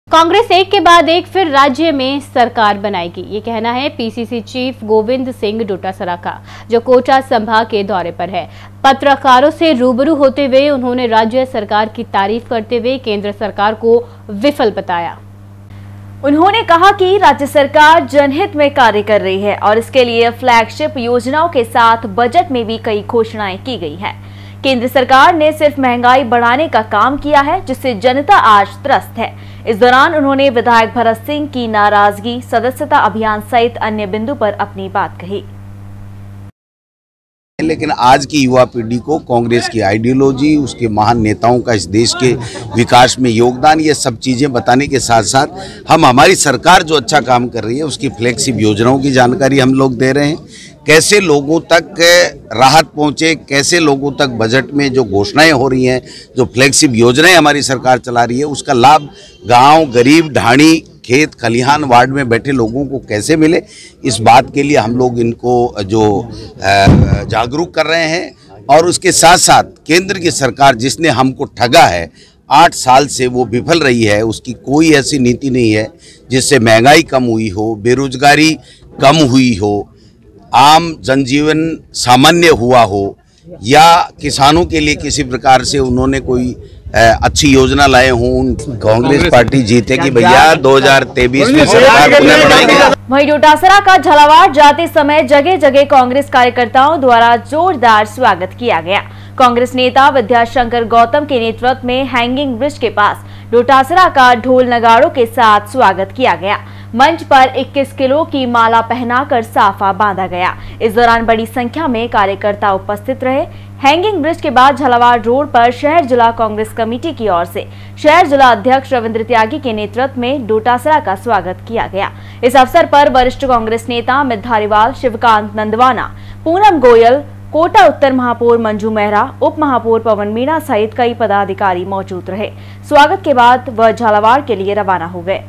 कांग्रेस एक के बाद एक फिर राज्य में सरकार बनाएगी, ये कहना है पीसीसी चीफ गोविंद सिंह डोटासरा का, जो कोटा संभाग के दौरे पर है। पत्रकारों से रूबरू होते हुए उन्होंने राज्य सरकार की तारीफ करते हुए केंद्र सरकार को विफल बताया। उन्होंने कहा कि राज्य सरकार जनहित में कार्य कर रही है और इसके लिए फ्लैगशिप योजनाओं के साथ बजट में भी कई घोषणाएं की गई है। केंद्र सरकार ने सिर्फ महंगाई बढ़ाने का काम किया है, जिससे जनता आज त्रस्त है। इस दौरान उन्होंने विधायक भरत सिंह की नाराजगी, सदस्यता अभियान सहित अन्य बिंदु पर अपनी बात कही। लेकिन आज की युवा पीढ़ी को कांग्रेस की आइडियोलॉजी, उसके महान नेताओं का इस देश के विकास में योगदान, ये सब चीज़ें बताने के साथ साथ हम हमारी सरकार जो अच्छा काम कर रही है उसकी फ्लैगशिप योजनाओं की जानकारी हम लोग दे रहे हैं। कैसे लोगों तक राहत पहुंचे, कैसे लोगों तक बजट में जो घोषणाएं हो रही हैं, जो फ्लैगशिप योजनाएं हमारी सरकार चला रही है, उसका लाभ गांव, गरीब, ढाणी, खेत खलिहान वार्ड में बैठे लोगों को कैसे मिले, इस बात के लिए हम लोग इनको जो जागरूक कर रहे हैं। और उसके साथ साथ केंद्र की सरकार जिसने हमको ठगा है, 8 साल से वो विफल रही है, उसकी कोई ऐसी नीति नहीं है जिससे महंगाई कम हुई हो, बेरोजगारी कम हुई हो, आम जनजीवन सामान्य हुआ हो, या किसानों के लिए किसी प्रकार से उन्होंने कोई अच्छी योजना लाए हों। कांग्रेस पार्टी जीतेगी भैया, 2023 में सरकार पुनः बनाएगी। वहीं डोटासरा का झालावाड़ जाते समय जगह जगह कांग्रेस कार्यकर्ताओं द्वारा जोरदार स्वागत किया गया। कांग्रेस नेता विद्याशंकर गौतम के नेतृत्व में हैंगिंग ब्रिज के पास डोटासरा का ढोल नगाड़ों के साथ स्वागत किया गया। मंच पर 21 किलो की माला पहनाकर साफा बांधा गया। इस दौरान बड़ी संख्या में कार्यकर्ता उपस्थित रहे। हैंगिंग ब्रिज के बाद झालावाड़ रोड पर शहर जिला कांग्रेस कमेटी की ओर से शहर जिला अध्यक्ष रविंद्र त्यागी के नेतृत्व में डोटासरा का स्वागत किया गया। इस अवसर पर वरिष्ठ कांग्रेस नेता अमित धारीवाल, शिवकांत नंदवाना, पूनम गोयल, कोटा उत्तर महापौर मंजू मेहरा, उप महापौर पवन मीणा सहित कई पदाधिकारी मौजूद रहे। स्वागत के बाद वह झालावाड़ के लिए रवाना हो गए।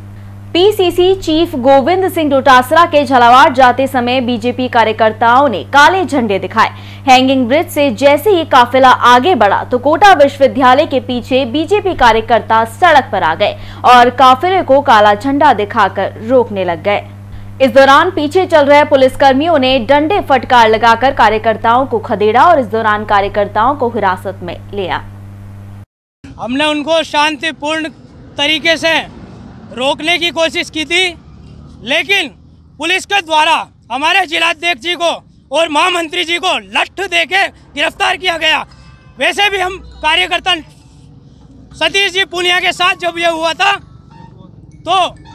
पीसीसी चीफ गोविंद सिंह डोटासरा के झालावाड़ जाते समय बीजेपी कार्यकर्ताओं ने काले झंडे दिखाए। हैंगिंग ब्रिज से जैसे ही काफिला आगे बढ़ा तो कोटा विश्वविद्यालय के पीछे बीजेपी कार्यकर्ता सड़क पर आ गए और काफिले को काला झंडा दिखाकर रोकने लग गए। इस दौरान पीछे चल रहे पुलिसकर्मियों ने डंडे फटकार लगाकर कार्यकर्ताओं को खदेड़ा और इस दौरान कार्यकर्ताओं को हिरासत में लिया। हमने उनको शांतिपूर्ण तरीके से रोकने की कोशिश की थी, लेकिन पुलिस के द्वारा हमारे जिलाध्यक्ष जी को और महामंत्री जी को लठ देके गिरफ्तार किया गया। वैसे भी हम कार्यकर्ता सतीश जी पूनिया के साथ जब यह हुआ था तो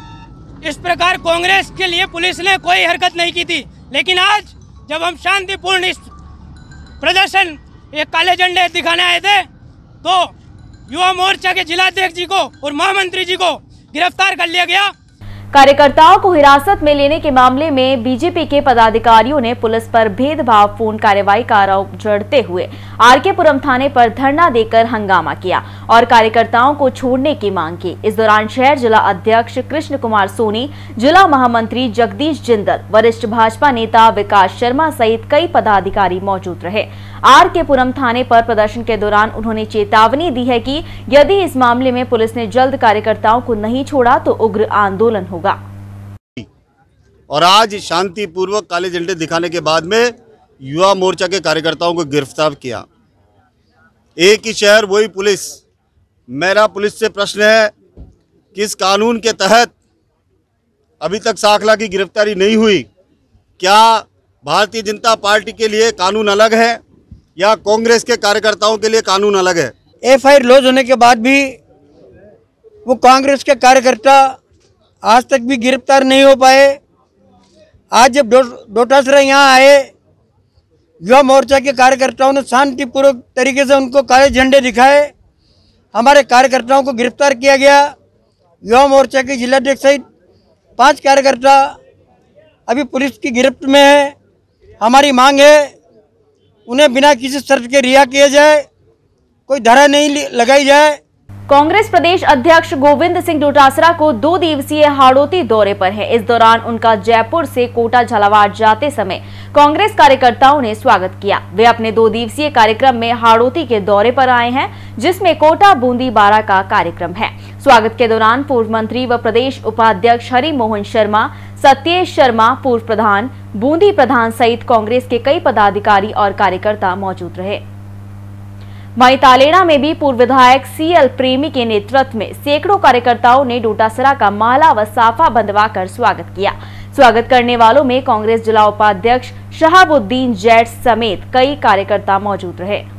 इस प्रकार कांग्रेस के लिए पुलिस ने कोई हरकत नहीं की थी, लेकिन आज जब हम शांतिपूर्ण इस प्रदर्शन एक काले झंडे दिखाने आए थे तो युवा मोर्चा के जिलाध्यक्ष जी को और महामंत्री जी को गिरफ्तार कर लिया गया। कार्यकर्ताओं को हिरासत में लेने के मामले में बीजेपी के पदाधिकारियों ने पुलिस पर भेदभावपूर्ण कार्रवाई का आरोप जड़ते हुए आरकेपुरम थाने पर धरना देकर हंगामा किया और कार्यकर्ताओं को छोड़ने की मांग की। इस दौरान शहर जिला अध्यक्ष कृष्ण कुमार सोनी, जिला महामंत्री जगदीश जिंदल, वरिष्ठ भाजपा नेता विकास शर्मा सहित कई पदाधिकारी मौजूद रहे। आरकेपुरम थाने पर प्रदर्शन के दौरान उन्होंने चेतावनी दी है कि यदि इस मामले में पुलिस ने जल्द कार्यकर्ताओं को नहीं छोड़ा तो उग्र आंदोलन होगा। और आज शांतिपूर्वक काले झंडे दिखाने के बाद में युवा मोर्चा के कार्यकर्ताओं को गिरफ्तार किया। एक ही शहर वही पुलिस। मेरा पुलिस से प्रश्न है, किस कानून के तहत अभी तक साखला की गिरफ्तारी नहीं हुई? क्या भारतीय जनता पार्टी के लिए कानून अलग है या कांग्रेस के कार्यकर्ताओं के लिए कानून अलग है? एफआईआर लॉन्च होने के बाद भी वो कांग्रेस के कार्यकर्ता आज तक भी गिरफ्तार नहीं हो पाए। आज जब डोटासरा यहाँ आए, युवा मोर्चा के कार्यकर्ताओं ने शांतिपूर्वक तरीके से उनको काले झंडे दिखाए। हमारे कार्यकर्ताओं को गिरफ्तार किया गया। युवा मोर्चा के जिलाध्यक्ष सहित 5 कार्यकर्ता अभी पुलिस की गिरफ्त में है। हमारी मांग है उन्हें बिना किसी शर्त के रिहा किया जाए, कोई धारा नहीं लगाई जाए। कांग्रेस प्रदेश अध्यक्ष गोविंद सिंह डोटासरा को 2 दिवसीय हाड़ौती दौरे पर है। इस दौरान उनका जयपुर से कोटा झालावाड़ जाते समय कांग्रेस कार्यकर्ताओं ने स्वागत किया। वे अपने 2 दिवसीय कार्यक्रम में हाड़ौती के दौरे पर आए हैं, जिसमें कोटा बूंदी बारा का कार्यक्रम है। स्वागत के दौरान पूर्व मंत्री व प्रदेश उपाध्यक्ष हरि मोहन शर्मा, सत्येश शर्मा, पूर्व प्रधान, बूंदी प्रधान सहित कांग्रेस के कई पदाधिकारी और कार्यकर्ता मौजूद रहे। वहीं तालेड़ा में भी पूर्व विधायक CL प्रेमी के नेतृत्व में सैकड़ों कार्यकर्ताओं ने डोटासरा का माला व साफा बंधवाकर स्वागत किया। स्वागत करने वालों में कांग्रेस जिला उपाध्यक्ष शहाबुद्दीन जैट समेत कई कार्यकर्ता मौजूद रहे।